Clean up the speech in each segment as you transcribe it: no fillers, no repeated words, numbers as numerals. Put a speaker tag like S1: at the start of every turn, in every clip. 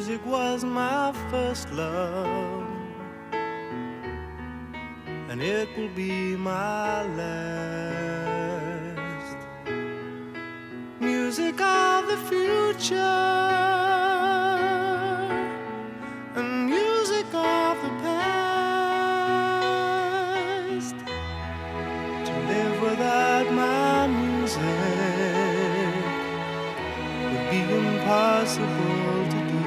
S1: Music was my first love, and it will be my last. Music of the future and music of the past. To live without my music would be impossible to do.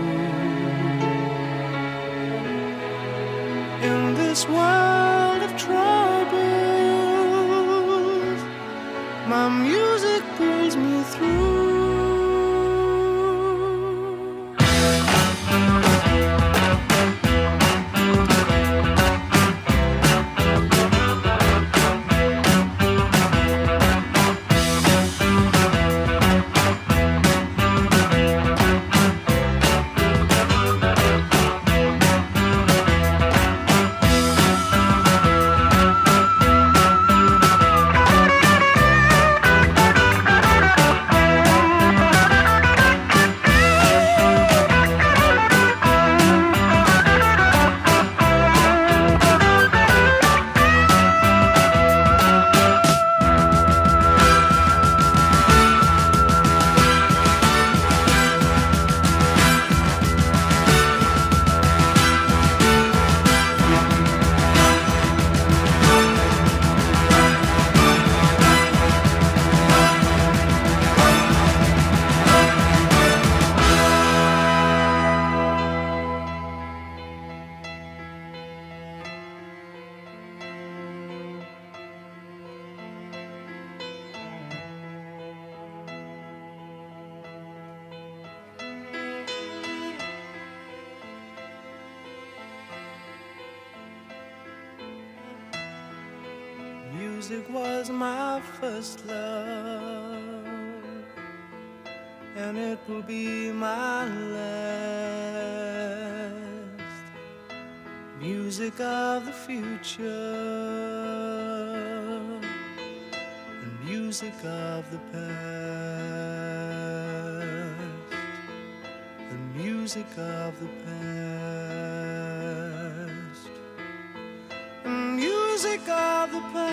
S1: In this world of troubles, my music pulls me through. Music was my first love, and it will be my last. Music of the future and music of the past, and music of the past, and music of the past.